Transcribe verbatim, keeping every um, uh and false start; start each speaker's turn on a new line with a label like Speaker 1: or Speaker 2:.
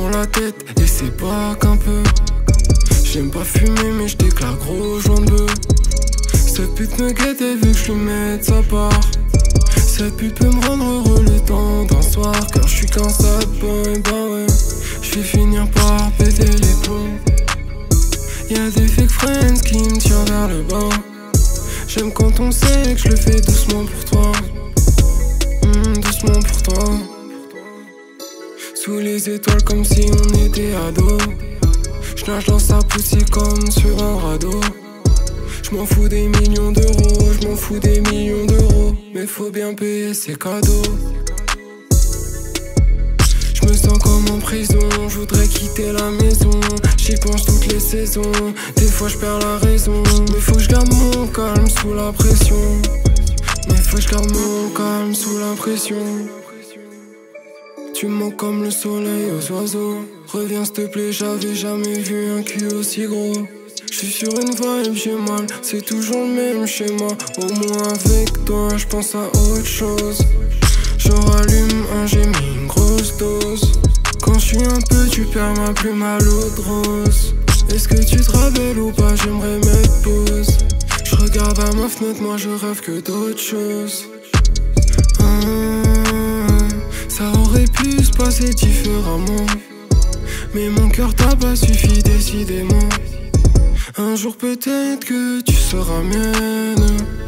Speaker 1: dans la tête et c'est pas qu'un peu. J'aime pas fumer mais je déclare gros joint de bœuf. Cette pute me guette et veut que je lui mette sa part. Cette pute peut me rendre heureux le temps d'un soir, car je suis qu'un sad boy, bah ouais. Je vais finir par péter les plombs. Y'a des fake friends qui me tirent vers le bas. J'aime quand on sait que je le fais doucement pour toi. Mmh, doucement pour toi. Sous les étoiles comme si on était ados. J'nage dans sa poussie comme sur un radeau. J'm'en fous des millions d'euros, j'm'en fous des millions d'euros. Mais faut bien payer ses cadeaux. J'me sens comme en prison, j'voudrais quitter la maison. J'y pense toutes les saisons, des fois j'perds la raison. Mais faut que j'garde mon calme sous la pression. Mais faut que j'garde mon calme sous la pression. Tu me manques comme le soleil aux oiseaux. Reviens s'il te plaît, j'avais jamais vu un cul aussi gros. J'suis sur une vibe, j'ai mal, c'est toujours le même schéma. Au moins avec toi, j'pense à autre chose. Je rallume un, j'ai mis une grosse dose. Quand j'suis un peu, tu perds ma plume à l'eau de rose. Est-ce que tu te rappelles ou pas, j'aimerais mettre pause. J'regarde à ma fenêtre, moi je rêve que d'autres choses. Ah, ça aurait pu se passer différemment, mais mon cœur t'a pas suffi décidément. Un jour peut-être que tu seras mienne.